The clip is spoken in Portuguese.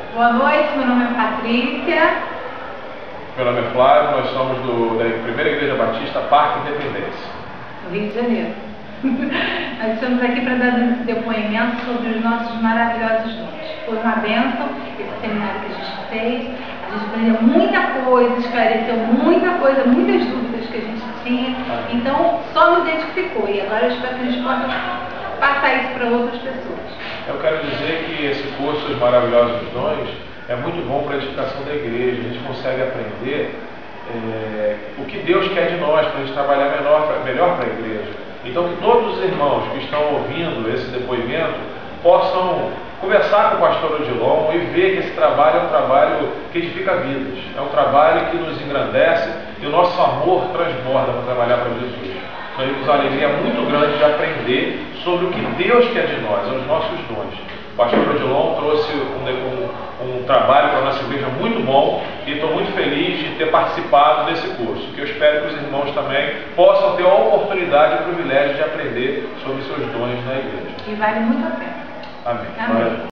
Boa noite, meu nome é Patrícia. Meu nome é Flávio, nós somos da Primeira Igreja Batista Parque Independência, Do Rio de Janeiro. Nós estamos aqui para dar depoimento sobre os nossos maravilhosos dons. Foi uma bênção esse seminário que a gente fez. A gente aprendeu muita coisa, esclareceu muita coisa, muitas dúvidas que a gente tinha. Então, só nos identificou. E agora eu espero que a gente possa passar isso para outras pessoas. Eu quero dizer que esse curso Os Maravilhosos Dons é muito bom para a edificação da igreja. A gente consegue aprender o que Deus quer de nós, para a gente trabalhar melhor para a igreja. Então, que todos os irmãos que estão ouvindo esse depoimento possam conversar com o pastor Odilon e ver que esse trabalho é um trabalho que edifica vidas. É um trabalho que nos engrandece e o nosso amor transborda para trabalhar para Jesus. Nós temos uma alegria muito grande de aprender sobre o que Deus quer de nós, os nossos dons. O pastor Odilon trouxe um trabalho para a nossa igreja muito bom e estou muito feliz de ter participado desse curso, que eu espero que os irmãos também possam ter a oportunidade e o privilégio de aprender sobre seus dons na igreja. E vale muito a pena. Amém. Amém.